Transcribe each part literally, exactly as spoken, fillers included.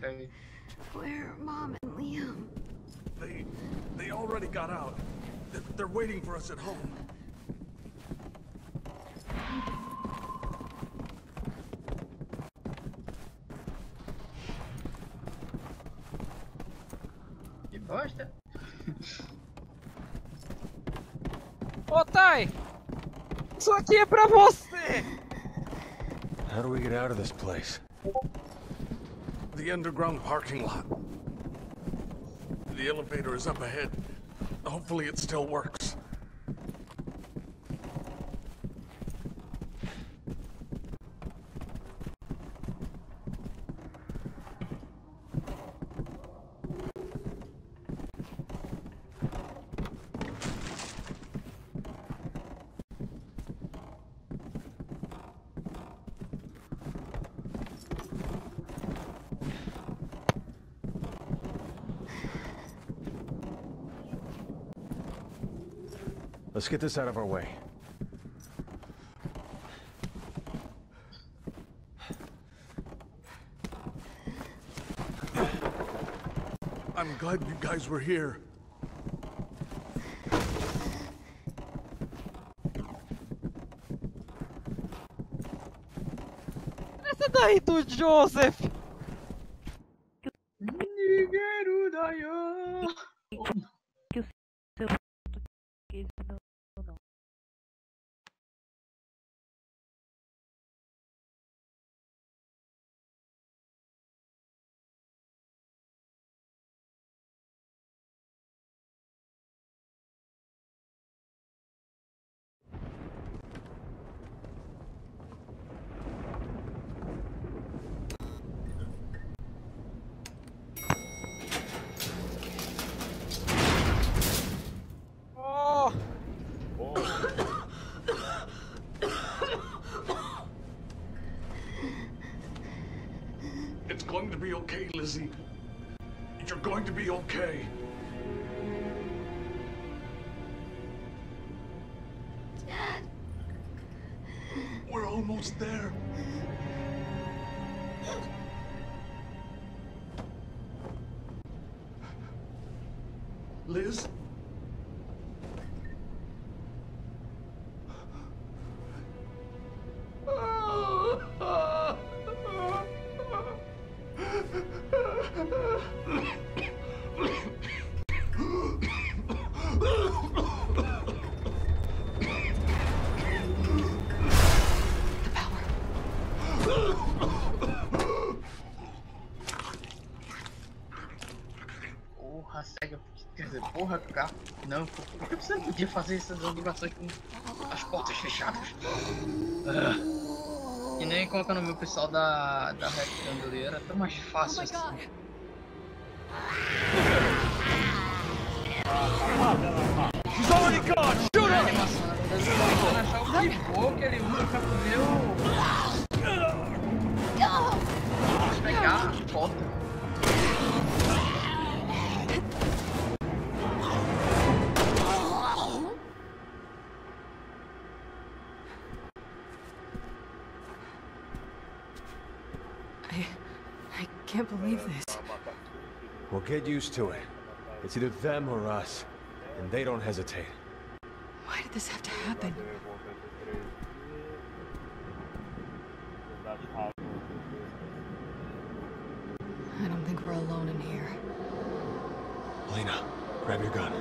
aí. Where are Mom and Liam? They... they already got out. They're waiting for us at home. Que bosta. Ô, Tai! Isso aqui é pra você! How do we get out of this place? The underground parking lot. The elevator is up ahead. Hopefully it still works. Let's get this out of our way. I'm glad you guys were here. Essa daí do Joseph! Nigero daio. Que o seu português não, não. Oh! It's going to be okay, Lizzie. You're going to be okay. Dad. We're almost there. Liz? Porra, cega. Quer dizer, porra, cara. Não, por que você não podia fazer essas animações com as portas fechadas? Ah. E nem colocando o meu pessoal da, da Red Candle, era tão mais fácil assim. She's already gone! Shoot A her! animação, na verdade, eu tô tentando achar o pivô que ele usa pra poder o... pegar a porta. I... I can't believe this. We'll get used to it. It's either them or us. And they don't hesitate. Why did this have to happen? I don't think we're alone in here. Lena, grab your gun.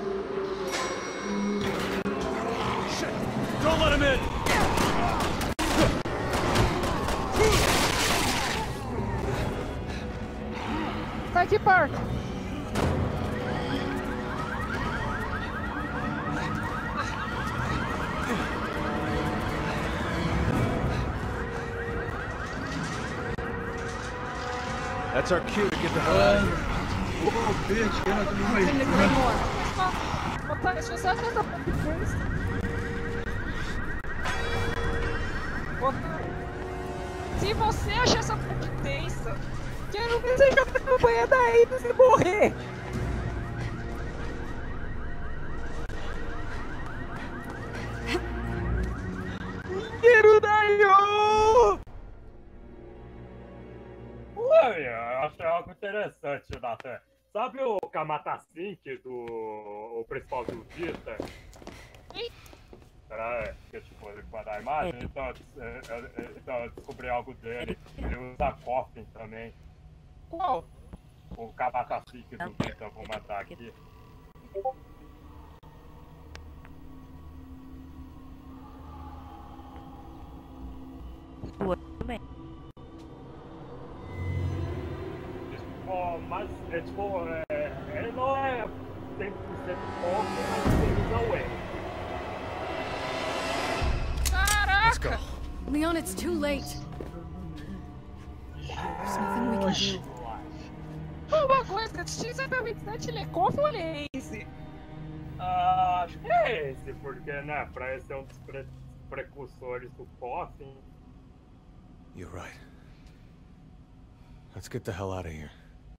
Shit! Don't let him in! Tá aqui, Park! That's our cue to get the hell out of here. Oh, bitch, eu não tô me Ô, Tai, se você acha essa porta tensa... Ô, Tai, se você acha essa porta tensa, quero ver você jogar a campanha da Aiden e morrer! Quero dar eu! achei algo interessante, Nathan. Sabe o Kamata cinco do o principal do Vita? Sim. Pera aí, deixa eu limpar a imagem. Então, eu, então eu descobri algo dele. Ele usa Coffin também. Qual? O Kamata cinco do Vita, eu vou mandar aqui. Tipo, mas é tipo, é, ele não é cem por cento Coffin, mas ele usa o E. Caraca! Leon, it's too late. There's nothing we can do. Uma coisa, X zero vinte e sete ele é Coffin ou ele é Ace? Ah, acho que é esse, porque, né, pra esse é um dos pre precursores do Coffin. You're right. Let's get the hell out of here.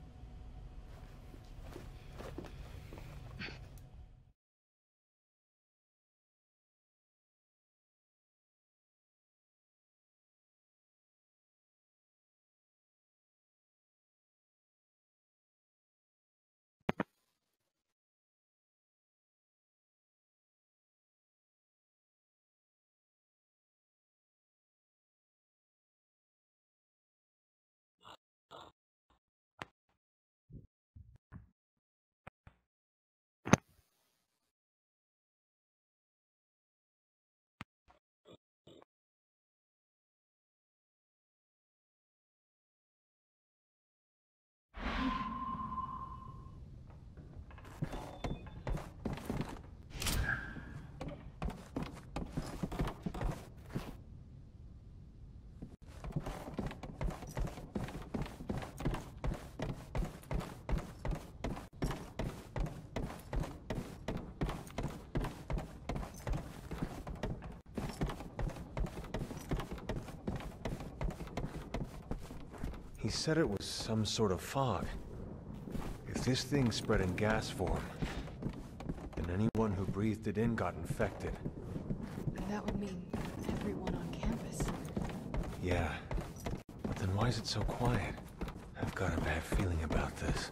He said it was some sort of fog. If this thing spread in gas form, then anyone who breathed it in got infected. That would mean everyone on campus. Yeah. But then why is it so quiet? I've got a bad feeling about this.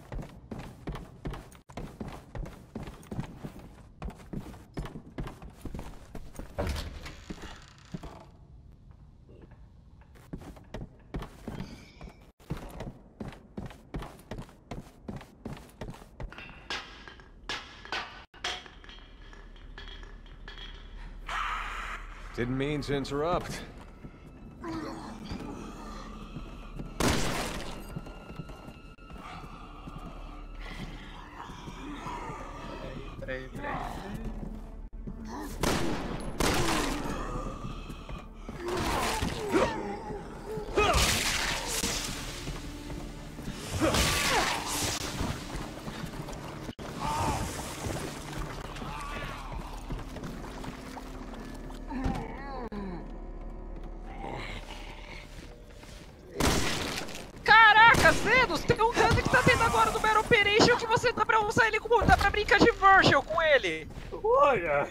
Didn't mean to interrupt. Peraí, peraí. Caraca, Zenos, tem um dano que tá tendo agora no Battle Operation que você dá pra usar ele como. Dá pra brincar de Virgil com ele! Olha!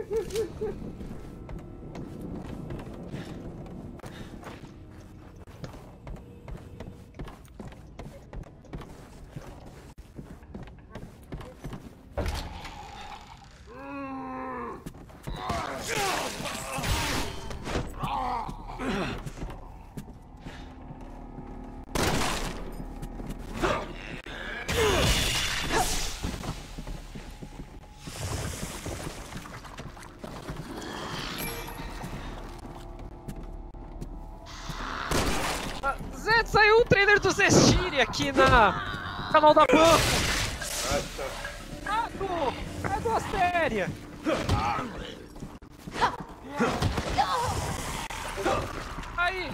Zé, saiu um trailer do Zestiri aqui na canal da Banco. Ah, do, é do Astéria. Aí.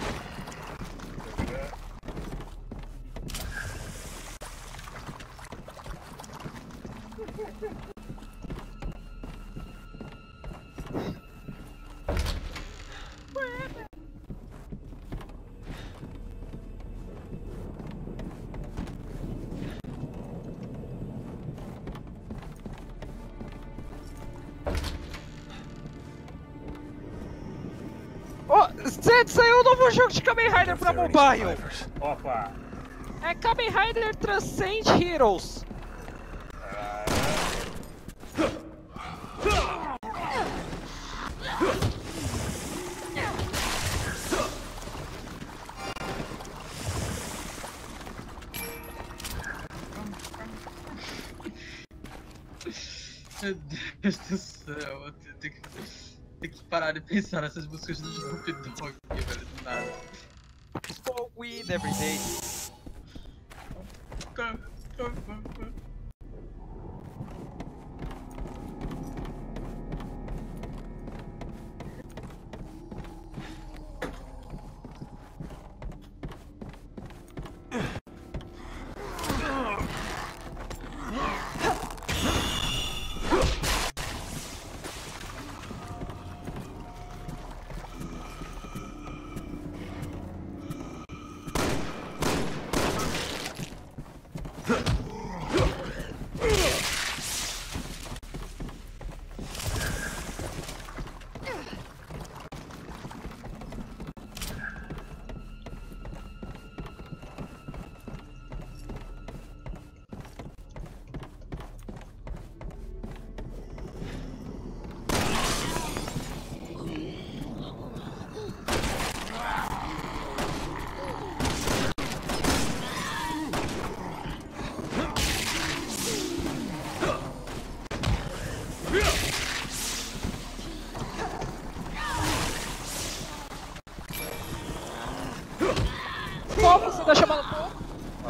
Zed, saiu um novo jogo de Kamen Rider pra mobile! Opa! É Kamen Rider Transcend Heroes. Meu Deus do céu, eu tenho que, tenho que parar de pensar nessas músicas do Snoop Dogg aqui, velho, do nada. Smoke weed every day. Como você tá chamando pouco?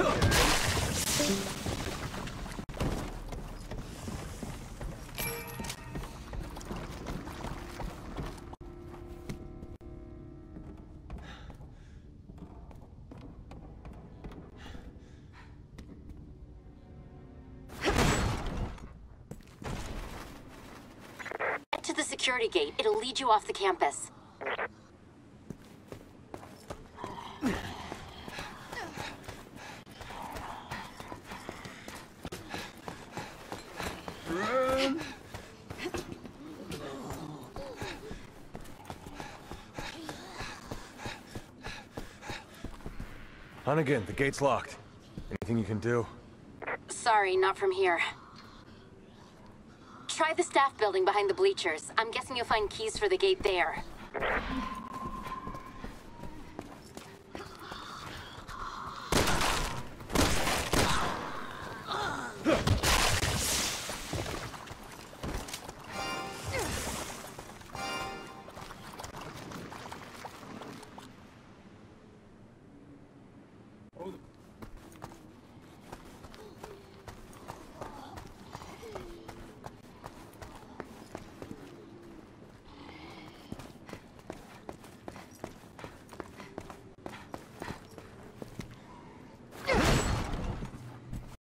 Get to the security gate. It'll lead you off the campus. Run! Hunnigan, the gate's locked. Anything you can do? Sorry, not from here. Try the staff building behind the bleachers. I'm guessing you'll find keys for the gate there.